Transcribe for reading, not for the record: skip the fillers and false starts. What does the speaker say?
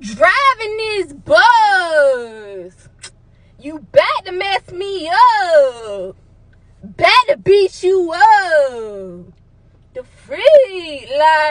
driving this bus. You back to mess me up. Back to beat you up. The freak, like.